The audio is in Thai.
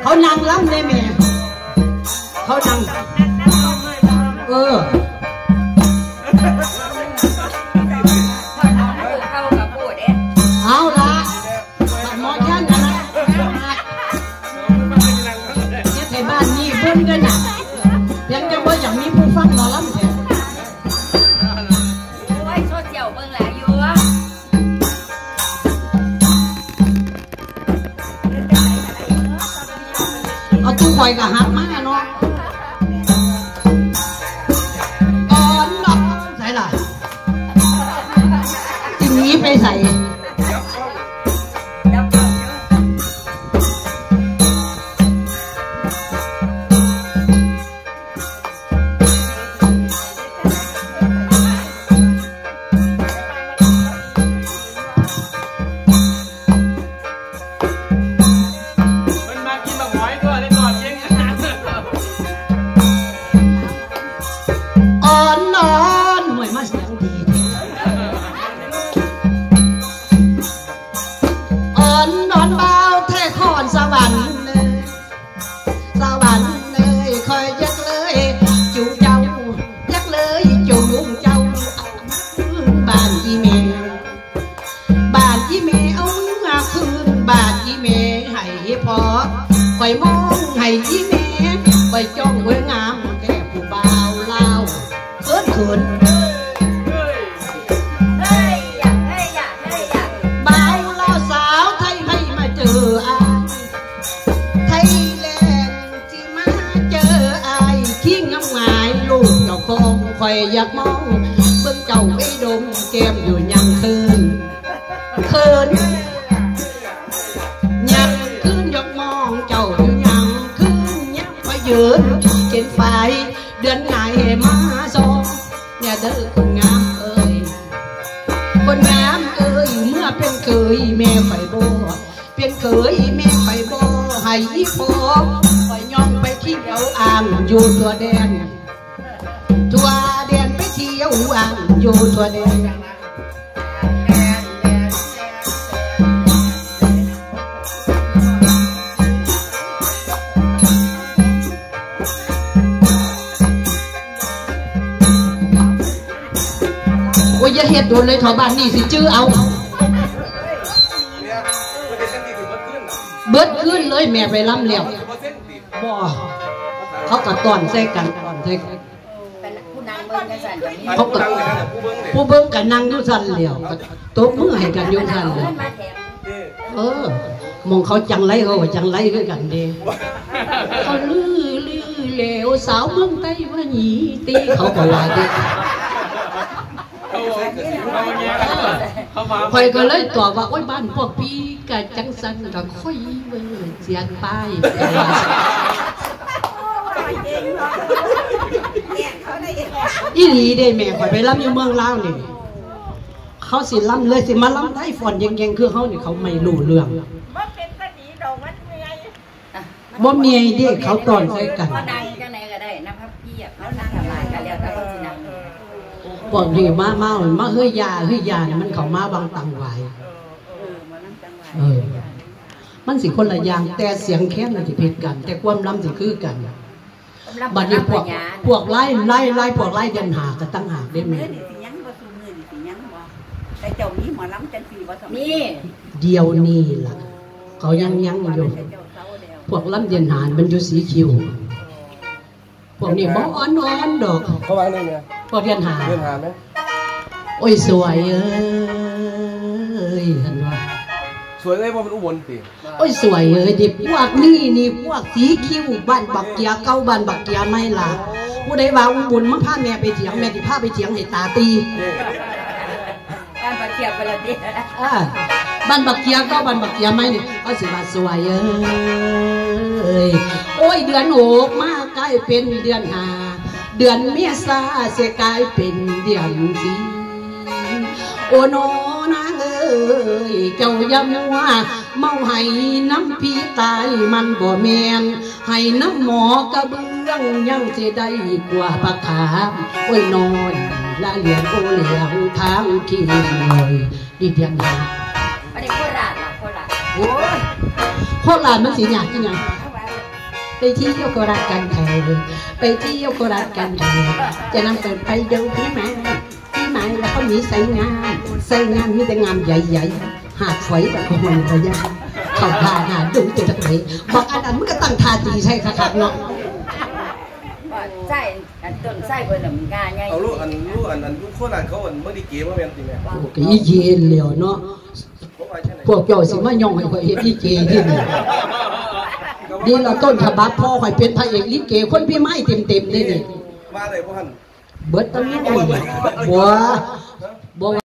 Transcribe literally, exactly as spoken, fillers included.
เขานั่งล้ำเลยแม่เขานั่งเออเอาละหมอแค่นั้นนะเนี่ยไทยบ้านนี่เบิ้ลกันนะยังจะว่าอย่างนี้ผู้ฟังหมอล้ำเนี่ยโอ้ยโซเชียลเบิ้งแหละอยู่วะเอาตู้ไฟกับฮักมาเนาะก่อนเนาะใส่ล่ะทีนี้ไปใส่ไปมองให้ยิ้มแย้มไปจ้องเวงามแค่ผู้บ่าวลาวเขินเขินเฮ้ยอยากเฮ้ยอยากเฮ้ยอยากบ่าวลาวสาวไทยให้มาเจออายไทยแลนด์ที่มาเจออายที่งามงายลูกเจ้าของคอยอยากมองเบิ่งเจ้าไปดมแก้มอยู่ยังเขินเขินยืนเข็นไฟเดือนไงมาส่งเนี่ยเด้อคนงามเอ้ยคนงามเอ้ยเมื่อเป็นเคยแม่ไฟโบเป็นเคยแม่ไฟโบให้พอไปย่องไปเที่ยวอ่างอยู่ตัวแดนตัวแดนไปเที่ยวอ่างอยู่ตัวแดนอย่าเฮ็ดโดนเลยชาวบ้านนี่สิจื้อเอาเบิดขึ้นเลยแม่ไปล้ำเลี้ยวบ่เขากระตอนใส่กันตอนใส่กันเขากระผู้เบิ้งกันนั่งยุ่สันเลี้ยวตบมือให้กันยุ่สันเลยเออมองเขาจังไรเขาจังไรด้วยกันเด้เขาลื้อลื้อเหลวสาวเมืองไต้ว่าหนีตีเขาก็ว่าเด้คอยก็เลยตอบว่าโอ้ยบ้านพวกพี่กับจังสันกับค่อยเบิ่งเสียงป้ายอีหลีเด้แม่คอยไปล้ำอยู่เมืองลาวนี่เขาสิล้ำเลยสิมาล้ำไทยฟอนยังยังคือเขาเนี่ยเขาไม่รู้เรื่องบ่มีไอเดียเขาตอนใส่กันเขาดังจังไหนก็ได้นะครับพี่เขานั่งทำลายกันแล้วแต่เขาสินั่งบอกดีมาเมามาเฮ้ยยาเฮ้ยยาเนี่ยมันเขามาบางตังไหวเออมันสิคนละอย่างแต่เสียงแค้นมันสิผิดกันแต่ความล้ำสิคือกันบัดนี้พวกพวกไล่ไล่ไล่พวกไล่ยันหาก็ตั้งหากได้ไหมนี่เดียวนี่ล่ะเขายังยังอยู่พวกล้ำยันหามันอยู่สีคิวพวกนี้บ้อ่อนอ่อนดอกเขาวางได้ไงพวกยันหายันหาไหมโอ้ยสวยเอ้ยเห็นว่าสวยเลยเพราะมันอุบลสิโอ้ยสวยเอ้ยดิพวกนี่นี่พวกสีคิวบ้านบักเกียเก้าบ้านบักเกียไม่ล่ะผู้ใดว่าอุบลมาพาแม่ไปเถียงแม่ที่พาไปเถียงให้ตาตีบ้านบักเกียไปละดิอ่าบ้านบักเกียเก้าบ้านบักเกียไม่เนี่ยเขาสิว่าสวยเอ้ยโอ้ยเดือนหกมาใกล้เป็นเดือนห้าเดือนเมษาเสียกลายเป็นเดือนสีโอ้โนนางเอ้ยเจ้าอย่ามัวเมาให้น้ำพี่ตายมันบ่แมนให้น้ำหมอกระเบื้องยังจะได้กว่าปากขามโอ้ยนอนละเหลียงโอเหลียงทางขี้เลยดีเดียงหาอันนี้โคราชล่ะโคราชโอ้ยโคราชมันสีหยาดที่ยังไปเที่ยวโคราชกันเถอะไปเที่ยวโคราชกันเถอะจะนำเกิดไปดูพี่ไม้พี่ไม้แล้วเขามีไซงามไซงามมีแต่งามใหญ่ๆหาดฝอยแต่คนระยะเขาทาหาดูตัวไหนบอกอันนั้นมันก็ตั้งทาตีใช่ค่ะเนาะใช่ต้นไส้เบอร์หนึ่งงาไงเอาลูกอันลูกอันอันลูกโคตรเขาอันเมื่อดีเก๋ว่าเป็นสิแม่โอ้ยเย็นเลยเนาะพวกเจ้าสิมาย่องให้ข่อยเฮ็ดลิเกที่นี่นี่เราต้นฉบับพ่อข่อยเป็นพระเอกลิเกคนพี่ไม้เต็มๆเลยนี่มาเลยพ่อท่านเบิดตอนนี้บ่บ่